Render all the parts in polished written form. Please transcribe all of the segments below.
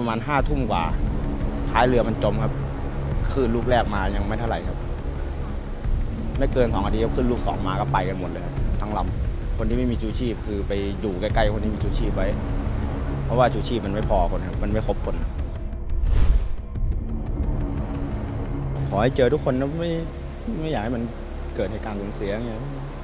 ประมาณ5 ทุ่มกว่าท้ายเรือมันจมครับคลื่นลูกแรกมายังไม่เท่าไหร่ครับไม่เกิน2 นาทีก็ขึ้นลูก2มาก็ไปกันหมดเลยทั้งลำคนที่ไม่มีชูชีพคือไปอยู่ใกล้ๆคนที่มีชูชีพไว้เพราะว่าชูชีพมันไม่พอคนครับมันไม่ครบคนขอให้เจอทุกคนนะไม่อยากให้มันเกิดเหตุการณ์สูญเสียอย่างเงี้ย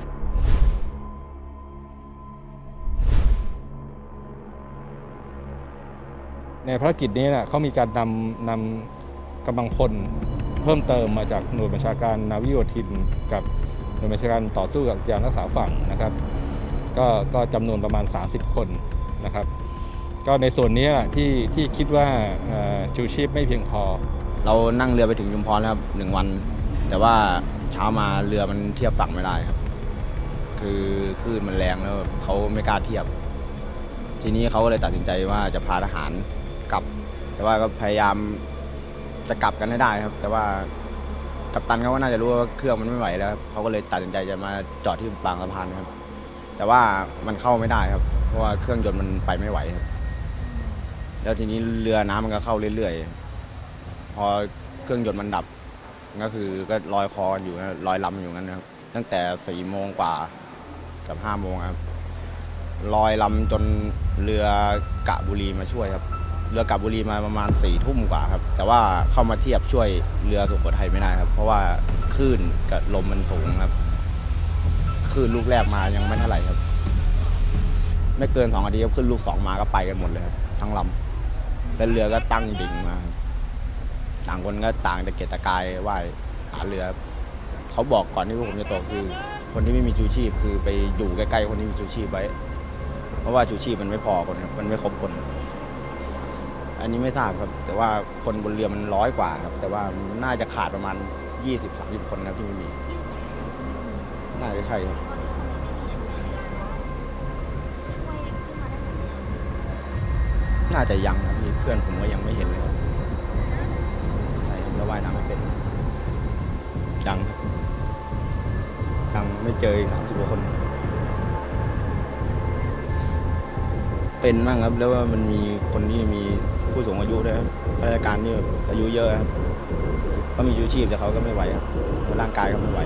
ในภารกิจนี้นะเขามีการนำกำลังพลเพิ่มเติมมาจากหน่วยบัญชาการนาวิโยธินกับหน่วยบัญชาการต่อสู้กับยานรักษาฝั่งนะครับก็จำนวนประมาณ30 คนนะครับก็ในส่วนนี้ที่คิดว่าชูชีพไม่เพียงพอเรานั่งเรือไปถึงชุมพรแล้วครับ1 วันแต่ว่าเช้ามาเรือมันเทียบฝั่งไม่ได้ครับคือคลื่นมันแรงแล้วเขาไม่กล้าเทียบทีนี้เขาก็เลยตัดสินใจว่าจะพาทหารกลับแต่ว่าก็พยายามจะกลับกันให้ได้ครับแต่ว่ากัปตันเขาก็น่าจะรู้ว่าเครื่องมันไม่ไหวแล้วเขาก็เลยตัดสินใจจะมาจอดที่บางสะพานครับแต่ว่ามันเข้าไม่ได้ครับเพราะว่าเครื่องยนต์มันไปไม่ไหวครับแล้วทีนี้เรือน้ำมันก็เข้าเรื่อยๆพอเครื่องยนต์มันดับก็คือก็ลอยคออยู่ลอยลำอยู่งั้นนะครับตั้งแต่4 โมงกว่ากับ5 โมงครับลอยลำจนเรือกะบุรีมาช่วยครับเรือกะบุรีมาประมาณ4 ทุ่มกว่าครับแต่ว่าเข้ามาเทียบช่วยเรือสุโขทัยไม่ได้ครับเพราะว่าคลื่นกับลมมันสูงครับคลื่นลูกแรกมายังไม่เท่าไหร่ครับไม่เกิน2 นาทีก็ขึ้นลูก2มาก็ไปกันหมดเลยครับทั้งลำแล้วเรือก็ตั้งดิ่งมาต่างคนก็ต่างตะเกียกตะกายว่ายหาเรือเขาบอกก่อนที่พวกผมจะตกคือคนที่ไม่มีชูชีพคือไปอยู่ใกล้ๆคนที่มีชูชีพไว้เพราะว่าชูชีพมันไม่พอคนครับมันไม่ครบคนอันนี้ไม่ทราบครับแต่ว่าคนบนเรือมัน100 กว่าครับแต่ว่าน่าจะขาดประมาณ20-30 คนนะที่ไม่มีน่าจะใช่ครับน่าจะยังครับมีเพื่อนผมก็ยังไม่เห็นเลยครับใช่แล้วว่ายน้ำไม่เป็นยังครับยังไม่เจออีก30 กว่าคนเป็นบ้างครับแล้วว่ามันมีคนที่มีผู้สูงอายุด้วยครับข้าราชการที่อายุเยอะครับก็มีชูชีพแต่เขาก็ไม่ไหวครับร่างกายก็ไม่ไหว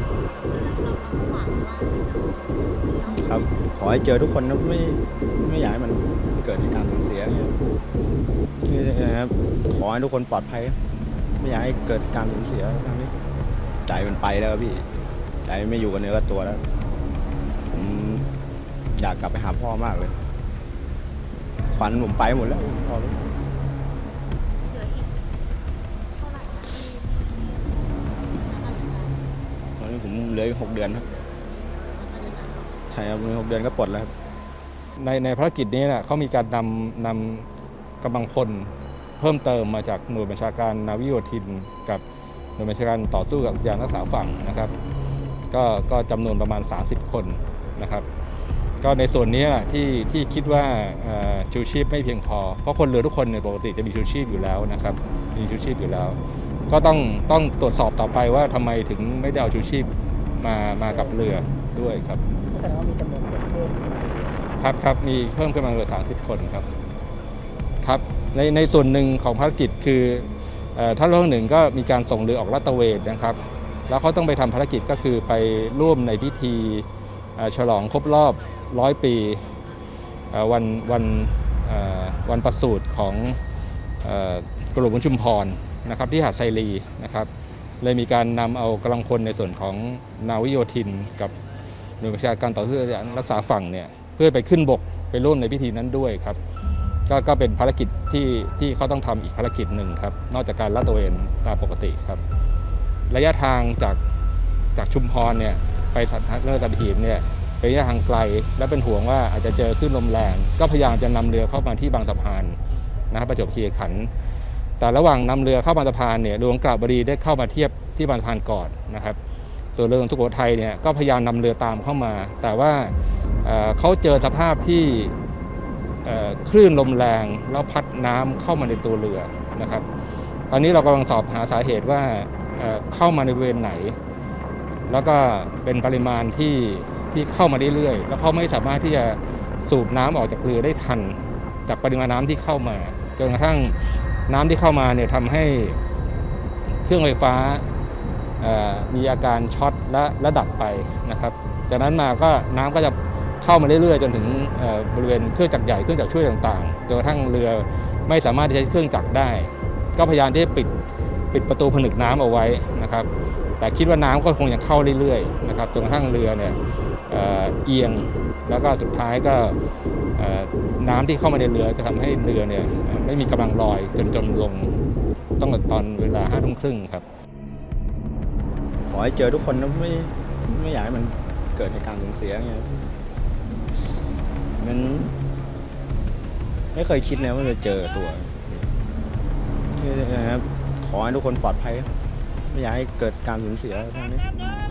ครับขอให้เจอทุกคนนะไม่อยากให้มันเกิดเหตุการณ์สูญเสียอย่างเงี้ยครับขอให้ทุกคนปลอดภัยไม่อยากให้เกิดการสูญเสียครั้งนี้ใจมันไปแล้วพี่ใจไม่อยู่กับเนื้อกับตัวแล้วผมอยากกลับไปหาพ่อมากเลยขวัญผมไปหมดแล้วพอแล้วตอนนี้ผมเหลืออีก6 เดือนครับใช่ครับ6 เดือนก็ปลดแล้วครับในภารกิจนี้นะเขามีการนำกำลังพลเพิ่มเติมมาจากหน่วยบัญชาการนาวิโยธินกับหน่วยบัญชาการต่อสู้กับยานรักษาฝั่งนะครับก็จำนวนประมาณ30 คนนะครับก็ในส่วนนี้ที่คิดว่าชูชีพไม่เพียงพอเพราะคนเรือทุกคนเนี่ยปกติจะมีชูชีพอยู่แล้วนะครับมีชูชีพอยู่แล้วก็ต้องตรวจสอบต่อไปว่าทำไมถึงไม่ได้เอาชูชีพมากับเรือด้วยครับแสดงว่ามีจำนวนคนเพิ่มครับมีเพิ่มขึ้นมาเหลือ30 คนครับในส่วนหนึ่งของภารกิจคือท่านรองหนึ่งก็มีการส่งเรือออกลาดตระเวนนะครับแล้วเขาต้องไปทำภารกิจก็คือไปร่วมในพิธีฉลองครบรอบ100 ปีวันประสูติของกรมหลวงชุมพรนะครับที่หาดไซรีนะครับเลยมีการนำเอากำลังพลในส่วนของนาวิโยธินกับหน่วยบัญชาการต่อสู้รักษาฝั่งเนี่ยเพื่อไปขึ้นบกไปร่วมในพิธีนั้นด้วยครับก็เป็นภารกิจที่เขาต้องทำอีกภารกิจหนึ่งครับนอกจากการลาดตระเวนตามปกติครับระยะทางจากชุมพรเนี่ยไปสัตหีบเนี่ยเป็นระยะทางไกลและเป็นห่วงว่าอาจจะเจอคลื่นลมแรงก็พยายามจะนำเรือเข้ามาที่บางสะพานนะครับประจวบคีรีขันธ์แต่ระหว่างนำเรือเข้าบางสะพานเนี่ยเรือของกระบุรีได้เข้ามาเทียบที่บางสะพานก่อนนะครับส่วนเรือของสุโขทัยเนี่ยก็พยายามนำเรือตามเข้ามาแต่ว่าเขาเจอสภาพที่คลื่นลมแรงแล้วพัดน้ำเข้ามาในตัวเรือนะครับตอนนี้เรากำลังสอบหาสาเหตุว่าเข้ามาในบริเวณไหนแล้วก็เป็นปริมาณที่เข้ามาเรื่อยๆแล้วเขาไม่สามารถที่จะสูบน้ำออกจากเรือได้ทันจากปริมาณน้ำที่เข้ามาจนกระทั่งน้ำที่เข้ามาเนี่ยทำให้เครื่องไฟฟ้ามีอาการช็อตและดับไปนะครับจากนั้นมาก็น้ำก็จะเข้ามาเรื่อยๆจนถึงบริเวณเครื่องจักรใหญ่เครื่องจักรช่วยต่างๆจนกระทั่งเรือไม่สามารถที่จะใช้เครื่องจักรได้ก็พยายามที่จะปิดประตูผนึกน้ำเอาไว้นะครับแต่คิดว่าน้ำก็คงยังเข้าเรื่อยๆนะครับจนกระทั่งเรือเนี่ยเอียงแล้วก็สุดท้ายก็น้ำที่เข้ามาในเรือจะทำให้เรือเนี่ยไม่มีกำลังลอยจนจมลงต้องตอนเวลา5 ทุ่มครึ่งครับขอให้เจอทุกคนนะไม่อยากให้มันเกิดเหตุการณ์สูญเสียอย่างเงี้ยมันไม่เคยคิดเลยว่าจะเจอตัวนะครับขอให้ทุกคนปลอดภัยไม่อยากให้เกิดการสูญเสียทางนี้